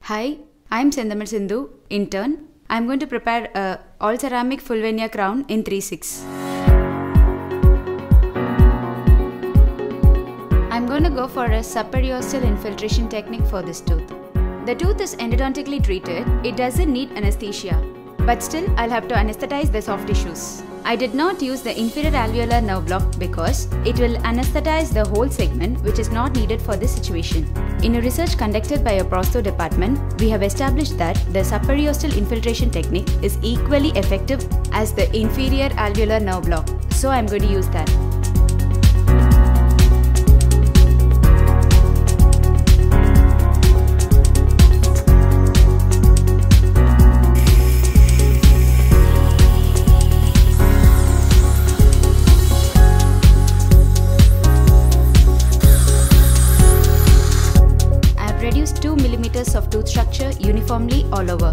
Hi, I'm Sendamil Sindhu, intern. I'm going to prepare a all ceramic full veneer crown in 3/6. I'm going to go for a subperiosteal infiltration technique for this tooth. The tooth is endodontically treated. It doesn't need anesthesia, but still I'll have to anesthetize the soft tissues. I did not use the inferior alveolar nerve block because it will anesthetize the whole segment, which is not needed for this situation. In a research conducted by our prostho department, we have established that the subperiosteal infiltration technique is equally effective as the inferior alveolar nerve block. So I'm going to use that. Reduce 2 mm of tooth structure uniformly all over.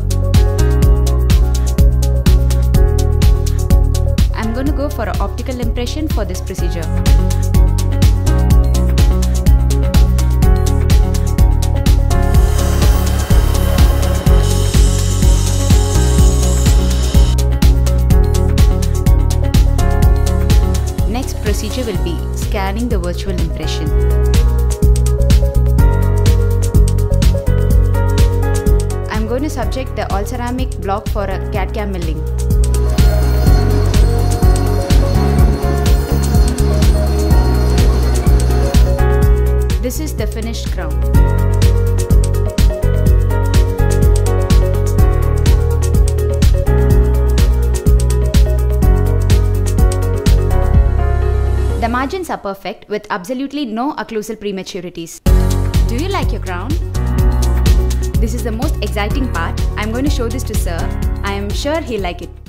I'm going to go for an optical impression for this procedure. Next procedure will be scanning the virtual impression. I'm going to subject the all ceramic block for a CAD/CAM milling. This is the finished crown. The margins are perfect with absolutely no occlusal prematurities. Do you like your crown? This is the most exciting part. I'm going to show this to Sir. I am sure he'll like it.